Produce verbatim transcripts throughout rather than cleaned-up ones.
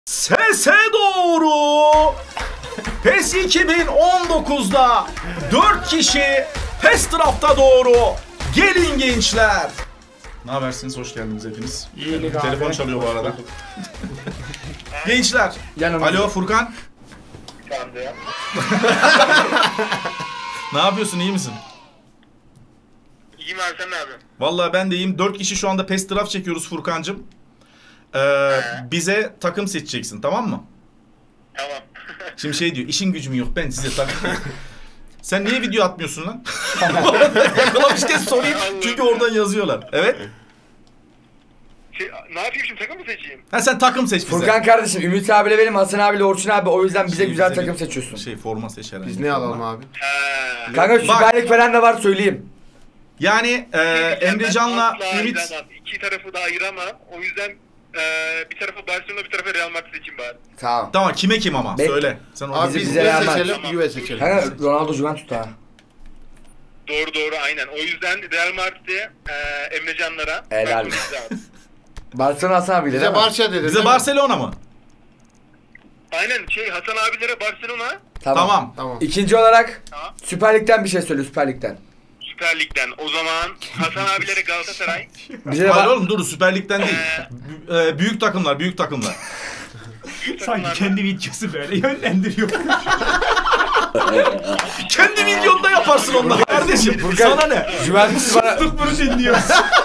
Sese doğru. PES iki bin on dokuz'da dört kişi PES Draft'a doğru. Gelin gençler. Ne habersiniz? Hoş geldiniz hepiniz. İyilik abi. Telefon çalıyor bu arada. Gençler. Yanımda. Alo Furkan. Ne yapıyorsun? İyi misin? İyiyim abi, sen ne yapıyorsun? Vallahi ben de iyiyim. dört kişi şu anda PES Draft çekiyoruz Furkancığım. Ee, bize takım seçeceksin, tamam mı? Tamam. Şimdi şey diyor, işin gücüm yok, ben size takım. Sen niye video atmıyorsun lan? Yakalamışken sorayım çünkü oradan yazıyorlar. Evet. Şey, ne yapayım şimdi, takım mı seçeyim? Ha sen takım seç bize. Furkan kardeşim, Ümit abiyle benim, Hasan abiyle Orçun abi, o yüzden bize Şey, güzel bize takım bir seçiyorsun. Şey forma seç herhalde. Biz ne alalım abi? He. Kanka Süper Lig falan da var, söyleyeyim. Yani e, Emrecan'la Ümit... Ayıramam. İki tarafı da ayıramam. O yüzden e, bir tarafı Barcelona, bir tarafı Real Madrid seçeyim bari. Tamam. Tamam, kime kim ama? Ben- Söyle. Sen onu Abi Bizi- biz bize ne vermez. seçelim? Juve seçelim. Kanka Ronaldo Juventus'ta ha. Doğru doğru, aynen. O yüzden Real Madrid'e, e, Emrecanlara... Helal. Ben konuşacağım. Barcelona Hasan abiyle Bize değil mi? Barça dedi. bize Barcelona mı? Aynen, şey Hasan abilere Barcelona, Tamam. Tamam. Tamam. İkinci olarak Tamam. Süper Lig'den bir şey söyle, Süper Lig'den. Süper Lig'den. O zaman Hasan abilere Galatasaray. Bize de Hayır bak. oğlum dur, Süper Lig'den değil. B- e, büyük takımlar, büyük takımlar. Sanki kendi videosu böyle yönlendiriyor. Kendi videonda yaparsın onları kardeşim. Furkan- Sana ne? Juventus bana... Bunu dinliyoruz.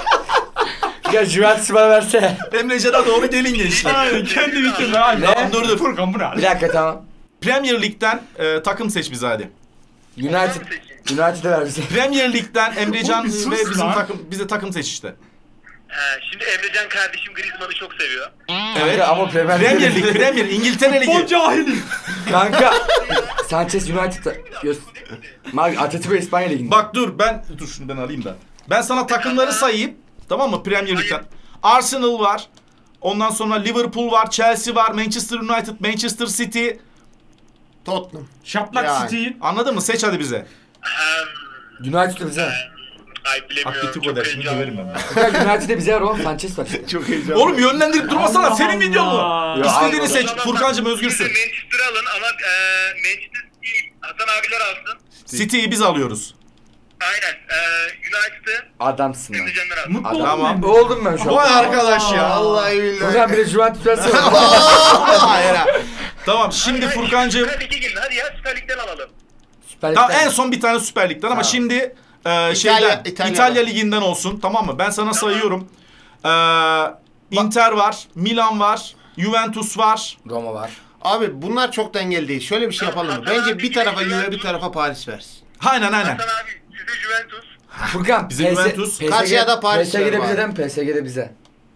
Ya Juventus bana verse. Emrecan'a doğru gelin gençler. Aynen kendi videosu. Aynen. Ne? Tamam dur dur. Furkan bu ne? Bir dakika tamam. Premier Lig'den e, takım seç bize hadi. United. United'e ver bize. Premier Lig'den Emrecan Oğlum bir sus ve bizim lan. takım bize takım seç işte. He, şimdi Emrecan kardeşim Griezmann'ı çok seviyor. Evet. Kanka ama Premier Premier Lig, Premier İngiltere O Ligi. cahilim. Kanka. Sanchez United'da. Göz... Mag Atletico İspanya Ligi'nde. Bak dur ben dur şunu ben alayım da. Ben sana takımları sayayım. Tamam mı? Premier Lig'den. Arsenal var. Ondan sonra Liverpool var, Chelsea var, Manchester United, Manchester City. Tottenham. Şaplak Yani. City'yi. Anladın mı? Seç hadi bize. Hem... United'da bize. Ay bilemiyorum. Atletico çok der şimdi heyecanlı. döverim ben. Kanka United'de bize var oğlum. Sanchez var işte. Çok heyecanlı. Oğlum yönlendirip durmasana, Allah senin videon mu? Allah. Ya İstediğini abi, seç. O zaman Furkancığım bak, özgürsün. siz de Manchester alın ama e, Manchester değil. Hasan abiler alsın. City'yi biz alıyoruz. Aynen. E, United'ı Adam,sın lan. Emrecanlar alsın. Mutlu Adam. oldum Tamam. ben. Oldum ben şu Vay an. arkadaş ya. Vallahi billahi. Hocam bir de Juventus versene. Hayır ha. Tamam şimdi Hayır, Furkancığım. Süper Lig'e gelin hadi ya, Süper Lig'den alalım. Süper Tamam Lig'den. en son bir tane Süper Lig'den ama Tamam. şimdi e, şeyden İtalya, İtalya'dan. Ligi'nden olsun, tamam mı? Ben sana sayıyorum. E, Inter var, Milan var, Juventus var. Roma var. Abi bunlar çok dengeli değil. Şöyle bir şey yapalım mı? Bence bir tarafa Juve, bir tarafa Paris versin. Aynen aynen. Hasan abi size Juventus. Furkan. Bize P S Juventus. Karşıya da Paris P S G'de ver bize bari. değil mi? P S G'de bize.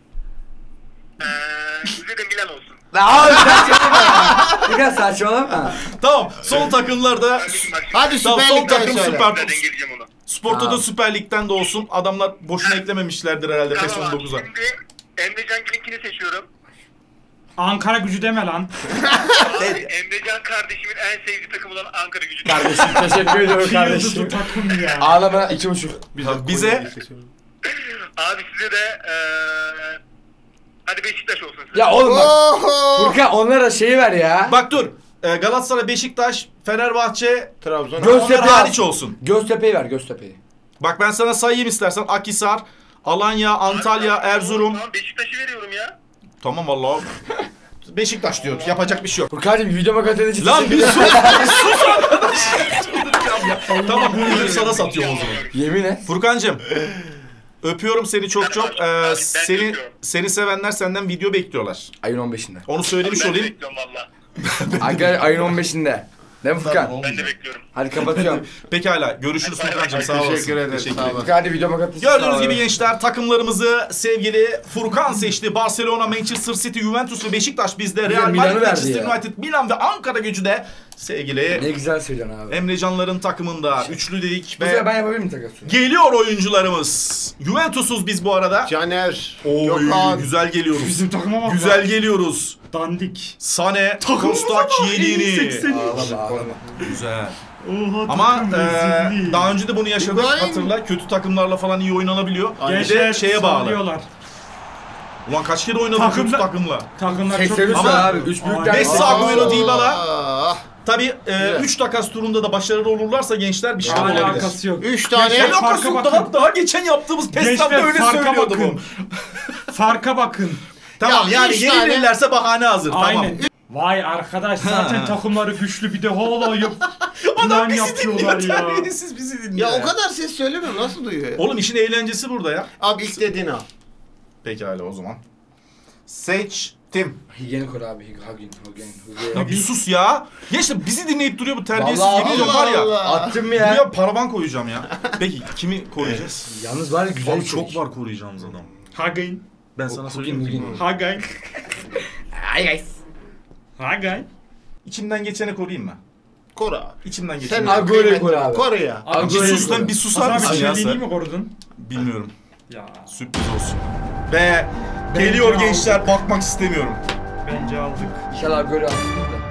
Eee size de Milan olsun. Abi saçmalama. Furkan saçmalama. Tamam. Son takımlarda Hadi Tamam, Süper son Lig'den takım söyle. Süper- Ben geleceğim ona. Sporto'da Tamam. Süper Lig'den de olsun. Adamlar boşuna eklememişlerdir herhalde PES Tamam on abi, dokuza. şimdi Emrecan Klink'ini seçiyorum. Ankara gücü deme lan. Abi, Emrecan kardeşimin en sevdiği takım olan Ankara Gücü. Kardeşim teşekkür ediyorum Yıldızlı kardeşim. takım ya. Ağlama iki buçuk. Bize Abi size de eee hadi Beşiktaş olsun size. Ya oğlum bak. Oho. Furkan onlara şeyi ver ya. bak dur. E, Galatasaray, Beşiktaş, Fenerbahçe Trabzon. Göz- onlar Göztepe hariç al. olsun. Göztepe'yi ver Göztepe'yi. Bak ben sana sayayım istersen. Akhisar, Alanya, Antalya, Erzurum. Tamam Beşiktaş'ı veriyorum ya. Tamam vallahi. Beşiktaş diyor. Yapacak bir şey yok. Furkan'cığım videoma katılınca Lan bir sus. Bir sus arkadaş. Tamam bu ürünü sana satıyorum o zaman. Yemin et. Furkancığım. Öpüyorum seni çok çok. Ee, Ben seni öpüyorum. seni sevenler senden video bekliyorlar. Ayın on beşinde. Onu söylemiş Ben de olayım. bekliyorum valla. Arkadaşlar ayın on beşinde. Değil mi Furkan? Tamam, Ben de bekliyorum. Hadi kapatıyorum. Pekala. Görüşürüz Furkancığım. Sağ olasın. Teşekkür ederim. Teşekkür Sağ ederim. olasın. Furkan hadi videoma katılınca. Gördüğünüz gibi gençler takımlarımızı sevgili Furkan seçti. Barcelona, Manchester City, Juventus ve Beşiktaş bizde. Real Milan'ı Madrid, verdi Manchester ya. United, Milan ve Ankara Gücü de sevgili Ne güzel söylüyorsun abi. Emrecanların takımında. Üçlü dedik Bu sefer ve ben yapabilir miyim takası? geliyor oyuncularımız. Juventus'uz biz bu arada. Caner. Oy Gökhan. güzel geliyoruz. Bizim takıma bak. Güzel lan. geliyoruz. Dandik. Sane, Takımımıza Kostak, bak, Yedini. elli seksen. Ağlama ağlama. Güzel. Oha Ama takım e, rezilliği. daha önce de bunu yaşadık. İbrahim. Hatırla kötü takımlarla falan iyi oynanabiliyor. Bir Gençler de şeye bağlı. sallıyorlar. Ulan kaç kere oynadık Takımda- kötü takımla. Takımlar çok seksen üç Ama- abi. üç büyükler. Messi, Aa, Agüero, Dybala. Allah. Tabii üç takas turunda da başarılı olurlarsa gençler bir şey Hala olabilir. alakası yok. Üç tane. Gençler- Ne alakası yok? Farka Daha, bakın. daha geçen yaptığımız PES'ten Gençler öyle farka söylüyordu bakın. bu. Farka bakın. Tamam Ya, yani üç yeni tane- verirlerse bahane hazır. Aynen. Tamam. Vay arkadaş zaten Ha. takımları güçlü bir de hala yap. Adam plan bizi yapıyorlar dinliyor. ya. Terbiyesiz bizi dinliyor. Ya o kadar ses söylemiyorum, nasıl duyuyor ya? Oğlum işin eğlencesi burada ya. Abi ilk dediğini al. Pekala o zaman. Seçtim. Higiyeni koru abi. Hagin, Hagin, Ya bir sus ya. Gençler bizi dinleyip duruyor bu terbiyesiz. Vallahi Yemin ediyorum var ya. Allah. Attım ya. Buraya paravan koyacağım ya. Peki kimi koruyacağız? Yalnız var ya güzel Abi bir çok şey. var koruyacağımız adam. Hagin. Ben sana Hugin, söyleyeyim. Hugin. Hagin. Ay guys. Hagin. İçimden geçeni koruyayım mı? Koru abi. İçimden Sen geçeni. Agüero'yu kıymetli. koru abi. Koru ya. Bir Agüero'yu sus lan koru. bir susar Hasan abi mısın ya çeliğini sen? mi korudun? Bilmiyorum. Ya Sürpriz olsun. Ve geliyor Bence gençler bakmak istemiyorum. bence aldık. İnşallah Agüero alsın da.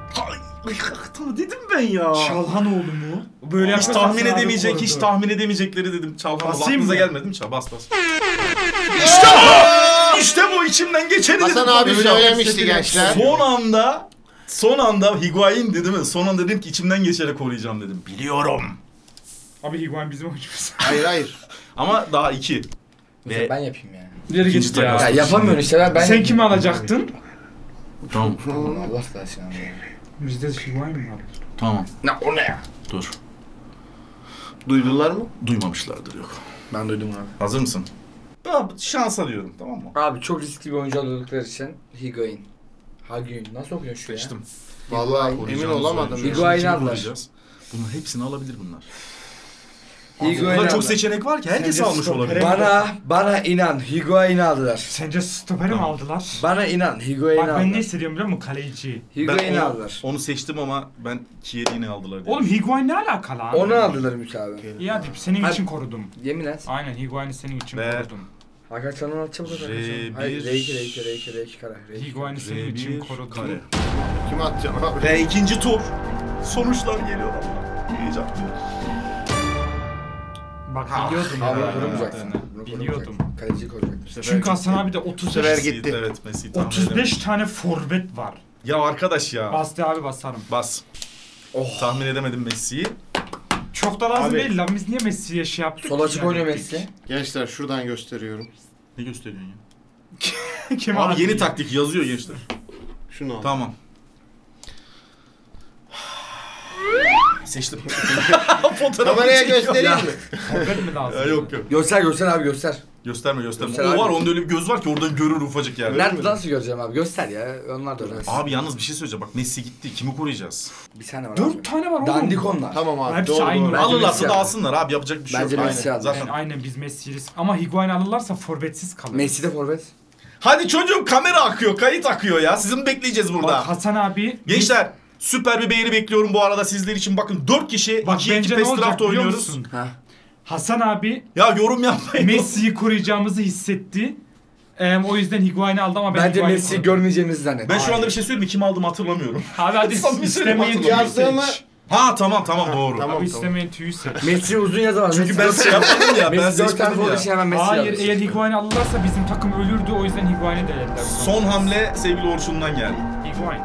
Tamam dedim ben ya. Çalhanoğlu mu? Böyle Hiç yaparsan tahmin abi edemeyecek, korudu. hiç tahmin edemeyecekleri dedim. Çalkan Basayım aklınıza mı? gelmedi mi? Çal bas bas. İşte bu! İşte bu içimden geçeni dedim. Hasan abi Öyle söylemişti yapmıştı. gençler. Son anda son anda Higuain değil mi? Son anda dedim ki içimden geçeni koruyacağım dedim. Biliyorum. Abi Higuain bizim oyuncumuz. Hayır hayır. Ama daha iki. Mesela Ve ben yapayım yani. İleri İkinci git ya. takas. Ya yapamıyorum işte ben. ben Sen kimi alacaktın? tamam. Allah aşkına. Bizde Higuain mi var? Tamam. Ne o ne ya? Dur. Duydular mı? Duymamışlardır yok. Ben duydum abi. Hazır mısın? Ben şans alıyorum tamam mı? Abi çok riskli bir oyuncu aldıkları için Higuain. Hagin. Nasıl okuyorsun şu ya? Seçtim. Vallahi emin Koruyacağımız olamadım. oyuncu. ya. Higuain Kimi aldılar. koruyacağız? Bunların hepsini alabilir bunlar. Higuain'i Bunlar çok aldılar. seçenek var ki herkes Sence almış stopere- olabilir. Bana, bana inan. Higuain'i aldılar. Sence stoperi mi Tamam. aldılar? Bana inan. Higuain'i Bak ben ne aldılar. hissediyorum biliyor musun? Kaleci. Higuain'i onu, aldılar. onu seçtim ama ben Chiellini aldılar diye. Oğlum Higuain ne alakalı abi? Onu aldılar Ümit abi. İyi hadi senin Hadi. için korudum. Yemin et. Aynen Higuain'i senin için Ve- korudum. Hakan Çalhanoğlu atacağım bu kadar. R Hayır, bir- R iki, R iki, R iki, R iki kare. R iki. Higuain'i senin için R bir korudum. kare. Kime atacağım abi? Ve ikinci tur. Sonuçlar geliyor Allah. Heyecan. Bak Ha, biliyordum Abi ya. bunu korumayacaksın. Yani. Bunu Biliyordum. korumayacaksın. Kaleci koruyacaksın. Çünkü Hasan abi de otuz sefer beş, gitti. Evet Messi tahmin otuz beş edemedim. tane forvet var. Ya arkadaş ya. Bas. Bastı abi basarım. Oh. Tahmin edemedim Messi'yi. Çok da lazım Abi- değil lan biz niye Messi'ye şey yaptık? Sol açık Yani oynuyor gittik. Messi. Gençler şuradan gösteriyorum. Ne gösteriyorsun ya? Kim Abi abi? yeni taktik yazıyor gençler. Şunu al. Tamam. Seçtim. Fotoğrafı Kameraya çekiyor. göstereyim mi? Forvet mi lazım? Ya, yok yok. Göster göster abi göster. Gösterme gösterme. Göster o abi. var onda öyle bir göz var ki oradan görür ufacık yani. Nerede nasıl göreceğim abi? Göster ya. Onlar da öyle. Abi yalnız bir şey söyleyeceğim. Bak Messi gitti. Kimi koruyacağız? Bir tane var Dört abi. tane var oğlum. Dandik onlar. Tamam abi. Hepsi doğru aynı. doğru. Bence Alırlarsa Messi da aldı. alsınlar abi yapacak bir şey Bence yok. Messi Aynen. aldı. Zaten. Yani aynen biz Messi'yiz. Ama Higuain alırlarsa forvetsiz kalır. Messi de forvet. Hadi çocuğum kamera akıyor, kayıt akıyor ya. Sizin bekleyeceğiz burada. Bak Hasan abi. Gençler süper bir beğeni bekliyorum bu arada sizler için. Bakın dört kişi Bak ikiye iki bence ne Pes olacak Draft biliyor oynuyoruz. musun? Ha. Hasan abi Ya yorum yapmayın. Messi'yi koruyacağımızı hissetti. Ee, o yüzden Higuain'i aldı ama ben Bence Higuain'i Messi'yi korudum. görmeyeceğimizi zannettim. Ben şu anda bir şey söyleyeyim mi? Kim aldığımı hatırlamıyorum. Abi hadi Samimi söyleyeyim, istemeyin hatırlamıyorum. tüyü Yazdığımı- seç. Ha tamam tamam doğru. tamam. Abi istemeyin tüyü seç. Messi uzun yazamaz. Çünkü Messi ben dört- şey yapmadım ya. Ben Messi dört tane seçmedim forvet ya. için hemen Messi Hayır yazmış. eğer Higuain'i alırlarsa bizim takım ölürdü o yüzden Higuain'i delediler. Son hamle sevgili Orçun'dan geldi. Higuain.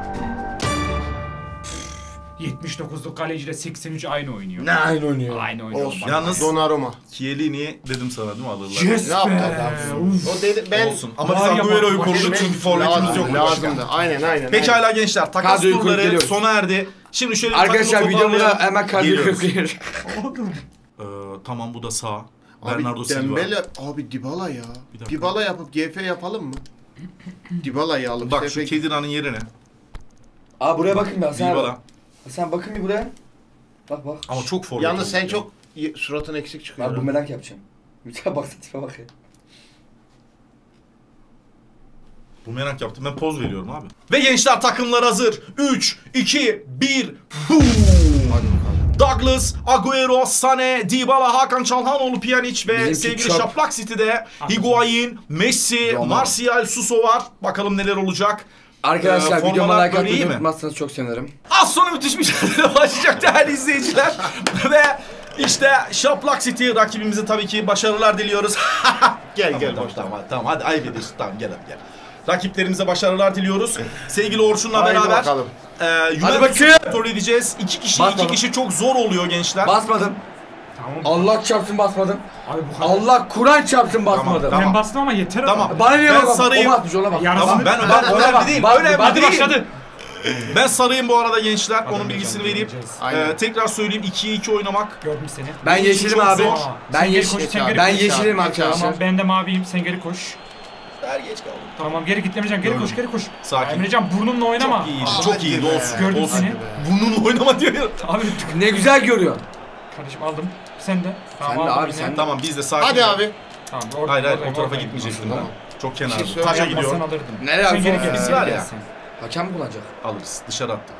yetmiş dokuzluk kaleciyle seksen üç aynı oynuyor. Ne aynı oynuyor. Aynı oynuyor. Olsun. Bak. Yalnız Donnarumma. Chiellini dedim sana değil mi alırlar? Yes Ne yaptı be. adam? Uf. O dedi ben Olsun. Ama biz Var ya Agüero'yu bak, koruduk bak, çünkü forvetimiz lazım, yok. lazımdı. Aynen aynen. Pekala gençler takas Kadroyu kurup turları geliyoruz. sona erdi. Şimdi şöyle bir Arkadaşlar takımı videomu da toparlayalım. hemen kadroyu Geliyoruz. köklüyor. Oğlum. Ee, tamam bu da sağ. Abi Bernardo Silva. Dembele, abi Dybala ya. Bir dakika. Dybala yapıp G F yapalım mı? Dybala'yı alıp Bak şu Sefe- Kedira'nın yerine. Abi buraya bakın bir Hasan abi. Dybala. Hasan bakın bir buraya. Bak bak. Ama çok forvet. Yalnız oldu sen ya. çok y- suratın eksik çıkıyor. Abi ha. bu merak yapacağım. Bir tane baksana tipe bak ya. Bu merak yaptım. Ben poz veriyorum abi. Ve gençler takımlar hazır. üç, iki, bir, boom! Douglas, Agüero, Sané, Dybala, Hakan Çalhanoğlu, Pjanic ve Bizimki sevgili çöp. Şaplak City'de Higuain, Messi, Roma. Martial, Suso var. Bakalım neler olacak. Arkadaşlar Ee, videoma formalar like böyle iyi atmayı mi? unutmazsanız çok sevinirim. Az sonra müthiş bir şeyler başlayacak değerli izleyiciler. Ve İşte Şaplak City rakibimize tabii ki başarılar diliyoruz. Gel gel Tamam, boş. tamam, tamam hadi ayıp ediyorsun. Tamam gel hadi gel. Rakiplerimize başarılar diliyoruz. Sevgili Orçun'la Haydi beraber bakalım. e, Hadi Juventus'u bakayım. kontrol edeceğiz. İki kişi Basmadım. iki kişi çok zor oluyor gençler. Basmadım. Tamam. Allah çarpsın basmadım. Abi bu kadar. Allah Kur'an çarpsın basmadım. Tamam. Ben bastım ama yeter Tamam. ama. Bana niye Ben bakalım? sarayım. O basmış ona bak. Yarısını- Tamam ben, ben Bak, ona önemli bak, değil. bak, önemli bak, değil. başladı. Ben sarayım bu arada gençler. Onun Hadi bilgisini hocam, vereyim. göreceğiz. Aynen. Ee, tekrar söyleyeyim ikiye iki oynamak. Gördüm seni. Ben Benim için yeşilim çok abi. zor. Ben Sen geri yeşil. koş, sen geri Ben koş. yeşilim Geç arkadaşlar. Tamam ben de maviyim, sen geri koş. Ver geç kaldım. Tamam geri git Emrecan, geri Gördüm. koş, geri koş. Sakin. Emrecan burnunla oynama. Çok iyi. Aa, Çok hadi iyi. be. Olsun. Gördüm olsun. seni. Hadi be. Bununla oynama diyor ya. Abi Ne güzel görüyor. kardeşim aldım. Sen de. Tamam, Sen de aldım abi, yine. sen de. Tamam biz de sakin. Hadi abi. Tamam orada. Hayır hayır oradayım, o tarafa oradayım. gitmeyecektim Tamam. ben. Çok kenarda. Bir şey söyle, Taça Yapmazsan gidiyor. alırdım. Nereye Sen abi? geri Ee, gel. biz sen var geri ya. gel sen. Hakem mi kullanacak? Alırız. Dışarı attım.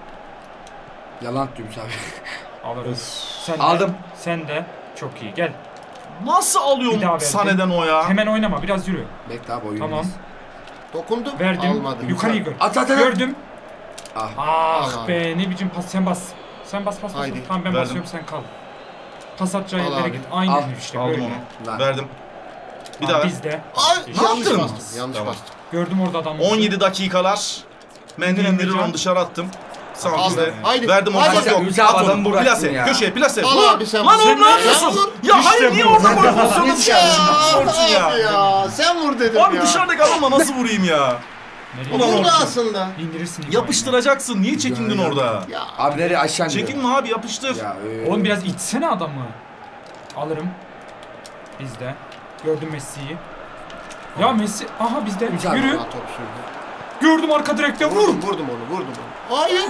Yalan diyormuş abi. Alırız. Sen de. Aldım. Sen de. Çok iyi gel. Nasıl Bir daha alıyorum verdim. Sane'den o ya? Hemen oynama biraz yürü. Bekle abi oyun. Tamam. Dokundu. Verdim. Almadım. Yukarıyı gör. At at at. Gördüm. Ah. Ah Al be ne biçim pas, sen bas. Sen bas bas bas. Haydi. Tamam ben Verdim. basıyorum sen kal. Pas atacağı Al yerlere abi. git. Aynı Al. işte Aldım böyle. onu. Lan. Verdim. Bir Tamam, daha ver. bizde. Ay, Ne yanlış yaptın? bastım. Yanlış Tamam. bastım. Gördüm orada adamı. on yedi dakikalar. Mendil İndir indirir Emrecan. onu dışarı attım. Sağ Al. bizde. Haydi. Verdim onu. Haydi. Pas yok. Ümit abi At adamı onu. bıraktın Plase. ya. Köşeye plase. Al Vur. abi sen. Lan Sen oğlum ne de- yapıyorsun? Ya vur. Ya hayır İşte niye bu. orada gol pozisyonu Ya, çıkardın Orçun ya? abi ya. Sen vur dedim Abi ya. dışarıdaki adamla nasıl vurayım ya? Nereye Ulan gidiyorsun? Burada Orçun. aslında. İndirirsin. Yapıştıracaksın. Niye çekindin Ya, ya. orada? Ya. Abi nereye aşağı iniyor? Çekinme abi yapıştır. Ya, ee. Oğlum biraz itsene adamı. Alırım. Bizde. Gördüm Messi'yi. Ya Messi. Aha bizde. Ümit abi, Yürü. Aa, top sürdü. Gördüm arka direkte. Vur. Vurdum, vurdum onu, vurdum onu. Hayır.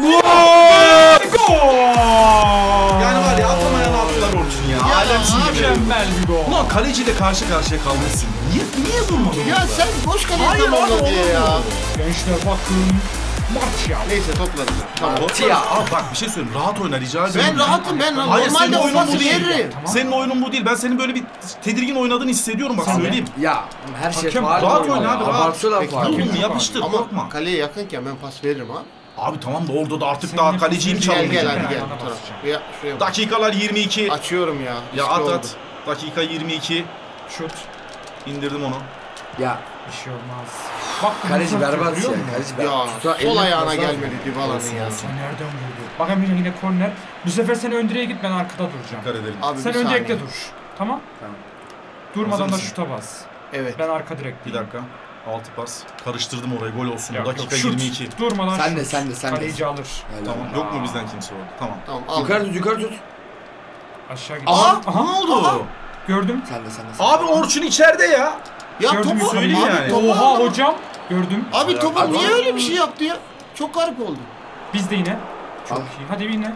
Gol. Yani var ya atamayan attılar Orçun ya. Ya, Alemsin abi. gibi. Mükemmel bir gol. Ulan kaleciyle karşı karşıya kalmışsın. Niye, niye vurmadın? Ya sen boş Hayır kaleye abi, tamamla diye olur ya. mu? Gençler bakın. Maç ya. Neyse topladım. Tamam. Topla. Ya. Abi bak bir şey söyleyeyim. Rahat oyna rica ediyorum. Ben rahatım, ben Hayır, normalde senin o oyunun pası bu değil. veririm. Tamam. Senin oyunun bu değil. Ben senin böyle bir tedirgin oynadığını hissediyorum bak Sen de. söyleyeyim. Ya her şey Hakem faal. rahat oluyor oyna ya. abi, rahat. Abartıyorlar Peki, faal. hakem- Oğlum yapıştır Ama korkma. kaleye yakınken ben pas veririm ha. Abi tamam da orada da artık Sen daha ne kaleciyi mi yapıyorsun? Gel gel çalmayacak? hadi gel Ayağına bu tarafa. basacağım. Ya şuraya bak. Dakikalar yirmi iki. Açıyorum ya. Ya İşte at oldu. at. Dakika yirmi iki. Şut. İndirdim onu. Ya Bir şey olmaz. Bak kaleci bunu berbat ya. görüyor musun? Kaleci Ya berbat. Tutar, sol elini ayağına basar. gelmedi Dybala'nın ya. Sen nereden vurdu? Bak Emre yine korner. Bu sefer sen ön direğe git, ben arkada duracağım. Dikkat edelim. Abi Sen bir ön saniye. direkte dur. Tamam? Tamam. Durmadan Hazır da mısın? şuta bas. Evet. Ben arka direkteyim. Bir dakika. Altı pas. Karıştırdım orayı. Gol olsun. Yok, Dakika yok, şut. yirmi iki. Durmadan Sen şut. de, sen de, sen de. Kaleci alır. Helal. Tamam. Yok mu bizden kimse orada? Tamam. Tamam al. Yukarı tut, yukarı tut. Aşağı git. Aha! Aha. Ne oldu? Gördüm. Sen de, sen de. Sen de. Abi Orçun içeride ya. Ya Gördüm, topu söyleyeyim abi, yani. topu Oha aldım. hocam. Gördüm. Abi topu Abi, niye abi. öyle bir şey yaptı ya? Çok garip oldu. Biz de yine. Çok Al. iyi. Hadi yine.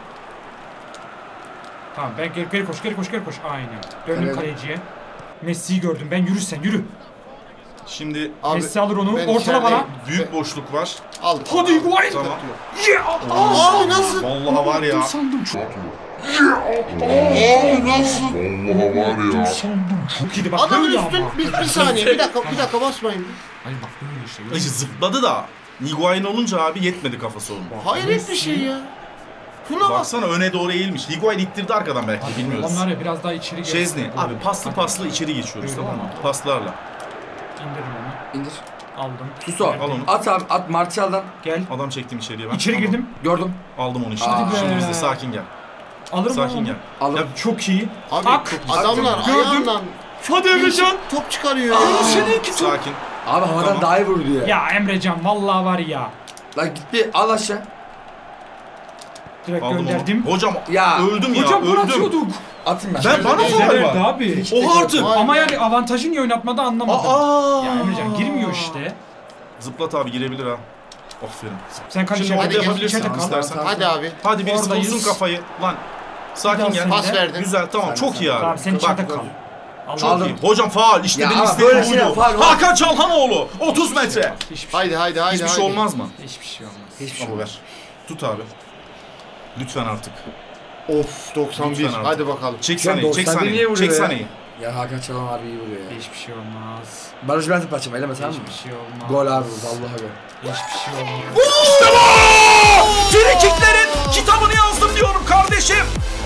Tamam ben geri, geri koş, geri koş, geri koş. Aynen. Döndüm Kaleci. kaleciye. Messi'yi gördüm. Ben yürü sen yürü. Şimdi Abi, Messi alır onu. ben Ortala bana. içerideyim. büyük boşluk var. Aldık. Hadi Higuain. Tamam. Yeah. Abi nasıl? Vallahi var ya. Çok iyiydi bak. Adamın böyle üstün ama. bir, bir saniye bir dakika bir dakika basmayın. Hayır bak böyle işte. Ay, zıpladı da. Higuain olunca abi yetmedi kafası onun. Hayret bir şey ya. Şuna bak. Baksana öne doğru eğilmiş. Higuain ittirdi arkadan belki bilmiyoruz. Onlar ya biraz daha içeri gelsin. Şezni. Abi paslı paslı içeri geçiyoruz Öyle tamam mı? olmadı. Paslarla. İndirim onu. İndir. Aldım. Sus o. Verdim. Al onu. At abi, at Martial'dan. Gel. Adam çektim içeriye ben. İçeri Aldım. girdim. Gördüm. Aldım onu işte. Aa. Şimdi bizde sakin gel. Alırım Sakin onu. gel. Aldım. Ya, Çok iyi. Abi Tak. adamlar Gördüm. ayağından Hadi Emrecan. top çıkarıyor. Aa. ya. Seninki çok. Sakin. Abi havadan Tamam. daha iyi vurdu ya. Ya Emrecan vallahi var ya. Lan git bir al aşağı. Direkt Aldım gönderdim. onu. Hocam Ya. öldüm ya. Hocam bunu öldüm. atıyorduk. Atın ben. Ben bana Güzel faul Evet var. abi. Oha artık. Vay Ama be. yani avantajın niye oynatmadı anlamadım. Aa. Ya Emrecan girmiyor işte. Zıplat abi girebilir ha. Aferin. Sen kaleci Şimdi orada hadi gel, yapabilirsin içeride kal. istersen. Tamam, Hadi abi. Hadi birisi Oradayız. bulsun kafayı. Lan. Sakin Biraz gel. sen Pas de. verdin. Güzel tamam Sen- çok sen- iyi abi. Tamam sen Bak, içeride kal. çok Aldım. iyi. Hocam faul işte Ya benim ama istediğim böyle şeyler buydu. faul var. Hakan Çalhanoğlu otuz metre. Hiçbir şey, Haydi haydi haydi. Hiçbir haydi. şey olmaz mı? hiçbir şey olmaz. Hiçbir şey Abi olmaz. ver. Tut abi. Lütfen artık. Of doksan bir. Lütfen artık. Hadi bakalım. Çek Sen saniye, çek doksan bir niye saniye. vuruyor Çek ya? saniye. Ya Hakan Çalhan abi iyi vuruyor ya. Hiçbir şey olmaz. Barış ben tıpaçım eleme tamam mı? Hiçbir şey olmaz. Gol abi vurdu Allah'a göre. Hiçbir şey olmaz. İşte bu! Frikiklerin kitabını yazdım diyorum kardeşim.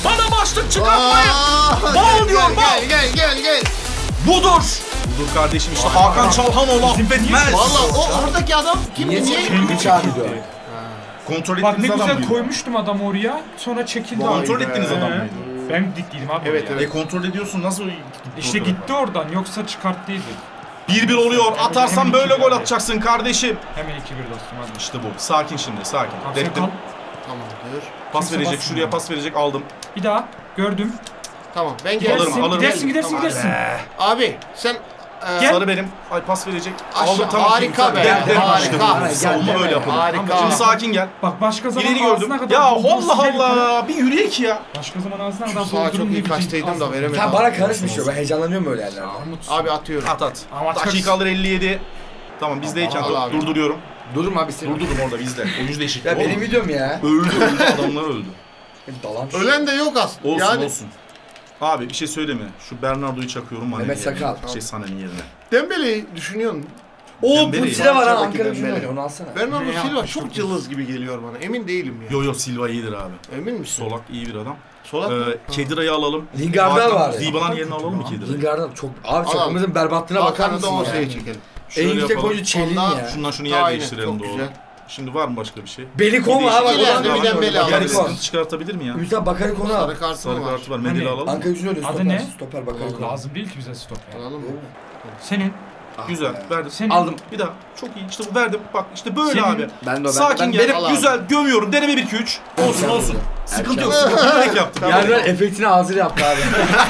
Bana başlık çıkartmayın. Aa, Bal diyor, gel, bal. Gel gel gel gel. Budur. Budur kardeşim işte Hakan Çalhanoğlu affetmez. Valla o oradaki adam kim? Niye Niye? çekildi çağırdı? Kontrol Bak ne ettiğiniz adam güzel mıydı? koymuştum adamı oraya. Sonra çekildi Vay abi. Kontrol be. ettiğiniz adam He. mıydı? Ben dikliydim abi. Evet, oraya. evet. E kontrol ediyorsun nasıl? İşte gitti oradan yoksa çıkarttıydı. bir bir oluyor. Atarsan Hemen böyle iki gol bir. atacaksın kardeşim. Hemen iki bir dostum hadi. İşte bu. Sakin şimdi sakin. Tamam, sen Dektim. kal. Tamamdır. Pas Kimse verecek. basmıyor. Şuraya pas verecek. Aldım. Bir daha gördüm. Tamam ben Gidersin, geldim. alırım. gidersin, gidersin, Tamam. gidersin. Abi sen e, Gel. Sarı benim. Ay pas verecek. Aşağı- Aldım tamam. harika be, Gel, gel. harika. İşte bu. Gel, Savunma gel, böyle gel. yapalım. Harika. Şimdi sakin gel. Bak başka zaman İleri gördüm. ağzına kadar Ya doldurursun, Allah gel yukarı. Allah. Bir yürüyek ya. Başka zaman ağzına kadar şu sağa çok doldurun iyi diyecek kaçtaydım da ağzına. veremedim. Sen bana karışmış ya. Ben heyecanlanıyorum böyle yerlerde. Abi atıyorum. At at. Ama atarsın. Dakikalar elli yedi. Tamam bizdeyken Al abi. durduruyorum. Durma abi sen. Durdurdum orada bizde. Oyuncu değişikliği. Ya benim Oğlum, videom ya. Öldü öldü adamlar öldü. Dalan. Ölen de yok aslında. Olsun yani olsun. Abi bir şey söyleme. Şu Bernardo'yu çakıyorum Mane'nin Mehmet yerine. Sakal. Şey Sané'nin yerine. Dembele'yi düşünüyorsun. O Dembele Putsile var ha Barça'daki Ankara gücünde Dembele. oynuyor. Onu alsana. Bernardo Ne Silva yapmış çok çok cılız gibi geliyor bana. Emin değilim ya. Yo yo Silva iyidir abi. Emin misin? Solak iyi bir adam. Solak mı? Ee, Kedira'yı alalım. Lingard'lar Hakan, var ya. Dybala'nın yerine alalım mı Kedira'yı? Lingard'dan çok... Abi Al takımımızın berbatlığına bakar Hakan'ı da mısın ortaya ya? çekelim. En Şöyle yüksek yapalım. oyuncu Çelin Ondan- ya. Şundan şunu yer Aynen, değiştirelim çok doğru. güzel. Şimdi var mı başka bir şey? Beli konu Bir ha bak değişik- oradan İleride bir da Dembele Yani alabiliriz. sıkıntı çıkartabilir mi ya? Ümit abi Bakary konu al. Sarı kartı Sarı mı var? kartı var. Mendili Hani- alalım. Ankara gücünde oynuyor. Adı Stoper. ne? Stoper Bakary konu. Lazım değil ki bize stop ya. Alalım mı? Senin. Ah Güzel. be. Verdim. Senin. Aldım. Bir daha. Çok iyi. İşte bu verdim. Bak işte böyle Senin- abi. Ben de o ben. Sakin ben gel. benim- al abi. Güzel. Gömüyorum. Deneme bir iki üç. Olsun Erken olsun. oldu. Sıkıntı Erken yok. oldu. Sıkıntı yok. yaptım. Yani ben efektini ağzıyla yaptı abi.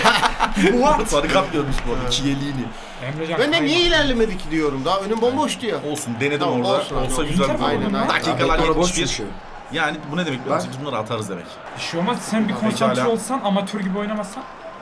Sarı kart görmüş bu arada. Kiyeliğini. Emrecan Ben de kayma. niye ilerlemedi ki diyorum. Daha önüm bomboştu ya. Olsun. Denedim Tamam, orada. olsun abi. Olsa güzel bir gol Aynen, olur. aynen. Dakikalar Abi, boş yetmiş bir. çünkü. Yani bu ne demek biliyor musun? Bak. Biz bunları atarız demek. Bir şey olmaz sen bir Peki, konsantre hala. olsan amatör gibi oynamazsan.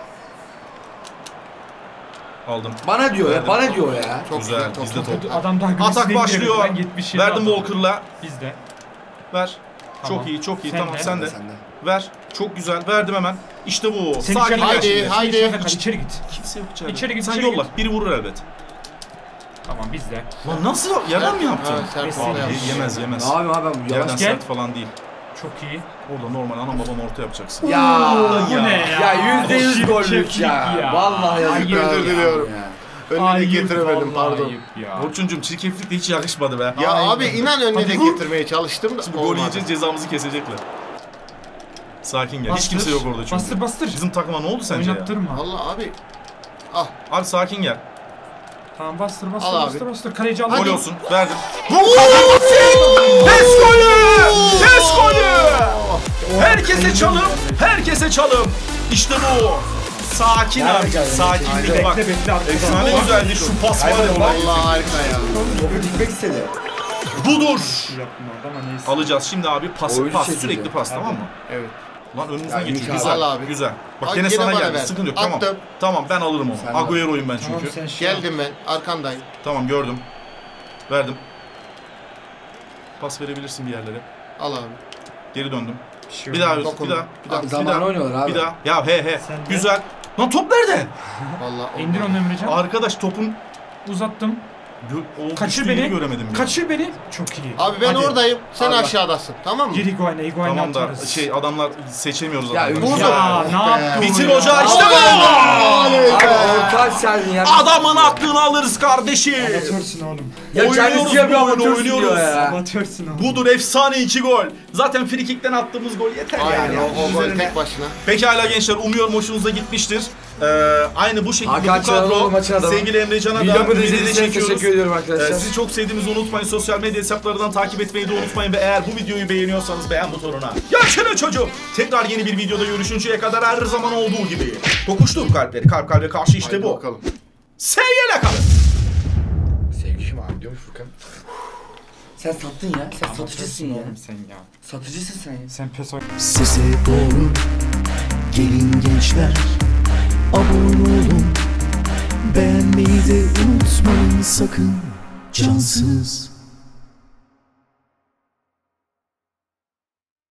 Aldım. Bana diyor ya, Verdim. bana diyor ya. Çok Güzel. çok Bizde çok. top. Adam daha gülüsüne Atak başlıyor. Ben yetmiş yedi Verdim adam. Walker'la. Bizde. Ver. Tamam. Çok iyi, çok iyi. Sen tamam de. sen de. Sen de. Ver. Çok güzel. Verdim hemen. İşte bu. Sen Sakin içeri gel Haydi, şimdi. haydi. İçeri git. İçeri git. Kimse yok içeride. İçeri git, Sen içeri yolla. git. Biri vurur elbet. Tamam bizde. Lan nasıl? Yerden mi yaptın? Ha, sert Kesin. orta Abi yaptı. yemez yemez. Ne yapayım abi ben bu Yerden yavaş. Gel. sert falan değil. Çok iyi. Orada normal anam babam orta yapacaksın. Ya. Bu ya. ne ya? Ya yüzde yüz Çift gollük çiftlik ya. ya. Vallahi yazık. Ayıp. ya. Özür diliyorum. Ya. Önüne de Ayıp, getiremedim vallahi pardon. ayıp ya. Orçuncum çirkeflik de hiç yakışmadı be. Ya Aynen. abi inan önüne Hadi de vur. getirmeye çalıştım da Şimdi gol olmadı. yiyeceğiz cezamızı kesecekler. Sakin gel. Hiç Bastır. kimse yok orada çünkü. Bastır bastır. Bizim takıma ne oldu sence ya? Oynattırma. Valla abi. Ah. Abi sakin gel. Tamam bastır bastır Al abi. bastır bastır. Kaleci al. Gol Hadi. olsun. Verdim. Vur kardeşim! Pes golü! Pes golü! Herkese çalım, herkese çalım. İşte bu. Sakin abi, Gerçekten, sakinlik Bekle bak. bekle arkada. Efsane güzeldi şu pas var ya. Valla harika ya. Topu dikmek istedi. Budur. Yaptım orada ama neyse. Alacağız şimdi abi pas, Oyuncu pas çekici. sürekli pas Hadi. tamam mı? Evet. Lan önümüzden Ya, geçiyor. imkan. Güzel. Al abi. Güzel. Bak Al, gene gene sana bana geldi. ver. Sıkıntı yok. Tamam. Attım. Tamam ben alırım onu. Sen de. Agüero'yum ben Tamam çünkü. sen şey yap. Geldim ben arkandayım. Tamam gördüm. Verdim. Pas verebilirsin bir yerlere. Al abi. Geri döndüm. Bir şey Bir daha olmaz. Yusuf, bir daha, bir daha, bir Zamanı daha. oynuyorlar abi. Bir daha. Ya he he. Sen de. Güzel. Lan top nerede? Valla İndir onu Emrecan. Arkadaş topun Uzattım. gö- o Kaçır düştüğü yeri beni. göremedim. ya. Kaçır beni. Çok iyi. Abi ben Hadi. oradayım. Sen Abi. aşağıdasın. Tamam mı? Gir Higuain'e. Higuain'e Tamam da atarız. şey adamlar seçemiyoruz Ya, adamları. Ümit- Ya ne yaptın? Bitir ya? hoca işte bu. Abi orta serdin ya. Adamın aklını alırız kardeşim. Amatörsün oğlum. Ya Oynuyoruz kendisi yapıyor bu oyunu, amatörsün oynuyoruz. diyor ya. Amatörsün oğlum. Budur efsane iki gol. Zaten frikikten attığımız gol yeter Aynen yani. o, o gol Üzerine- tek başına. Pekala gençler umuyorum hoşunuza gitmiştir. Ee, aynı bu şekilde Hakan bu Çalhanoğlu kadro maçın adamı. sevgili Emrecan'a da Videomu ümidini izlediğiniz için çekiyoruz. teşekkür ediyorum Ee, arkadaşlar. sizi çok sevdiğimizi unutmayın. Sosyal medya hesaplarından takip etmeyi de unutmayın ve eğer bu videoyu beğeniyorsanız beğen butonuna yaşını çocuğum. Tekrar yeni bir videoda görüşünceye kadar her zaman olduğu gibi. Kokuştuğum kalpleri kalp kalbe karşı işte Haydi bu. bakalım. Sevgiyle kalın. Sevgi kim abi diyormuş Furkan. Sen sattın ya. Sen satıcısın ya. Oğlum sen ya. Satıcısın sen ya. Sen pes oyn. Size doğru gelin gençler, abone olun, beğenmeyi de unutmayın sakın, cansız.